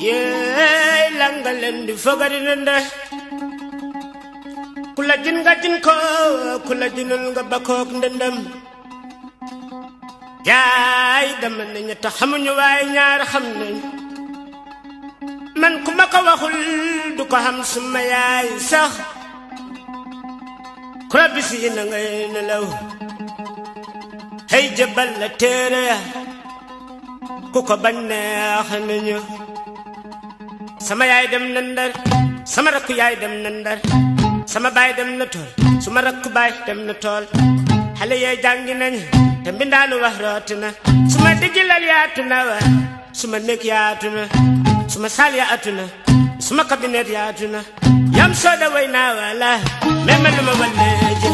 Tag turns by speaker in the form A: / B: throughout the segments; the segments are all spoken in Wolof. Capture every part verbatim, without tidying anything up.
A: Ye langalen di fogari nende kula jin nga jin ko kula jinul nga bakok ndendam jaay dem nañu ta xamuñu way ñaar xam nañ man ku ma ko waxul du ko xam suma yaay sax ku bisi na ngay nelaw hey jabal la tere ku ko bañ neex nañu sama yaay dem na Ndar sama rakku yaay dem na Ndar sama baay dem na tool suma rakku baay dem na tool xale yee jàngi nañ te mbindaanu wax rooti na suma dijilal yaatu na wa suma nekk yaatu na suma saal yaatu na suma kabinet yaatu na yam sooda way naa wala meme lu ma walleeje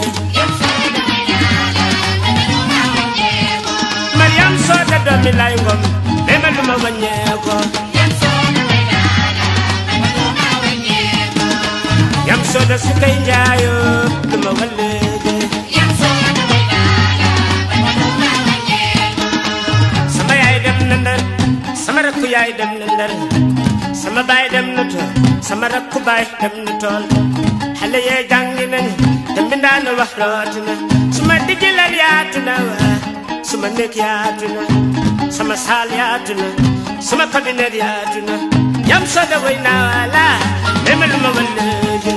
A: Mariam sooda doomi lay ngom meme lu ma wàññeeko yam soda sukay njaayo duma walleje yam soda way dala duma walleje sama yaay dem na Ndar sama rakku yaay dem na Ndar sama baay dem na tool sama rakku baay dem na tool xale yee jàngi nañu te mbindaanu wax rooti na suma dijilal yaatu na wa suma nekk yaatu na sama saal yaatu na suma kabinet yaatu na yam soda way naa wala meme lu ma walleje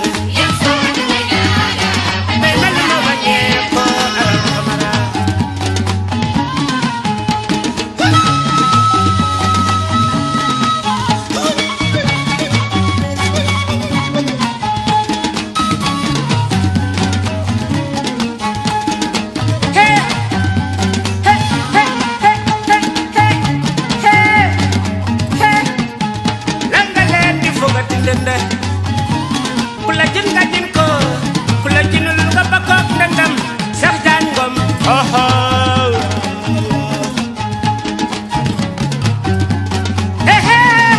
A: kula jin nga jin ko kula jinul nga bakok ndandam sax jaan ngom oho he he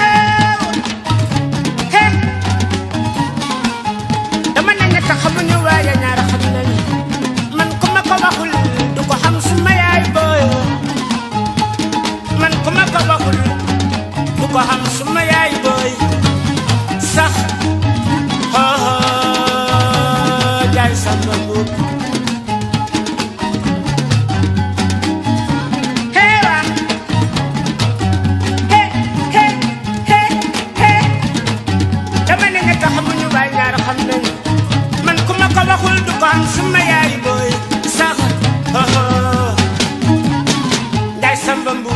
A: he dama ne ñett xamuñu waaye ñaar xam nañu man ku ma ko waxul du ko xam suma yaay booy man ku ma ko waxul du ko xam suma yaay booy sax oh jay samba bu hewa he he he he dama ne nga xamuñu way ñaar xam nañ man ku ma ko waxul du ko am suma yaay booy sax oh jay samba bu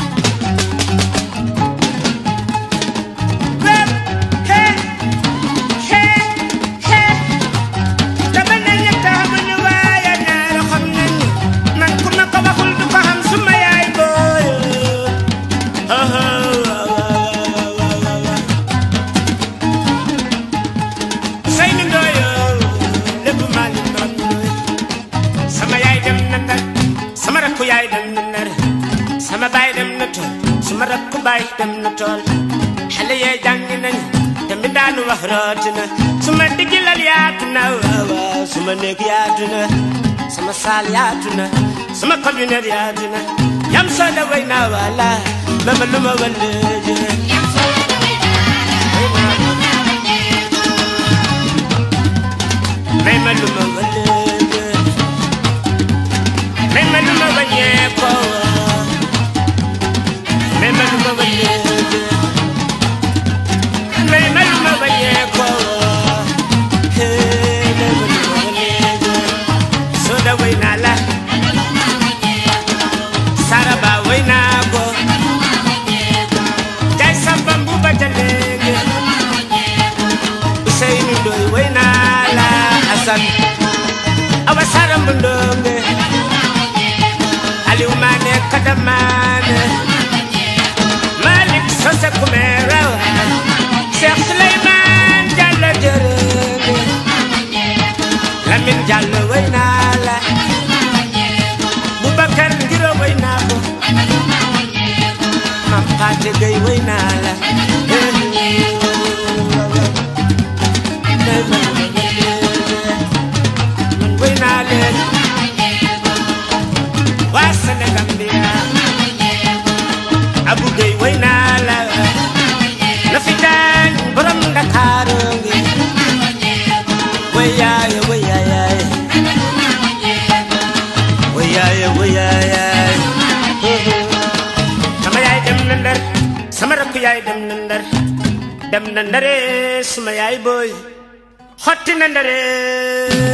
A: sama baay dem na tool suma rakku baay dem na tool xale yee jàngi nañu te mbindaanu wax rooti na suma digilal yaatu na waaw suma nekk yaatu na sama saal yaatu na suma kabinet yaatu na yam sooda way naa wala meme lu ma walleje yam sooda way naa meme lu ma walleje meme lu ma wàññeeko meme lu ma walleje meme lu ma wàññeeko he meme lu ma walleje sooda way naa la saraba way naa ko jay samba mbuba jalenge Useynu Ndoy way naa la Asan awa sara mbundonge Aliou Mané Kadamane Malik Sose Kumera Cheikh Souleymane Diallo jërëjëf Lamine Diallo way naa la Boubacar Ngiro way naa ko Mam Paate Gueye way naa la man way naa leen waa Sénégal bi Abou Gueye way naa la wayay wayay wayay wayay sama yaay dem na Ndar sama rakk yaay dem na Ndar dem na Ndare sama yaay boy xotti na Ndare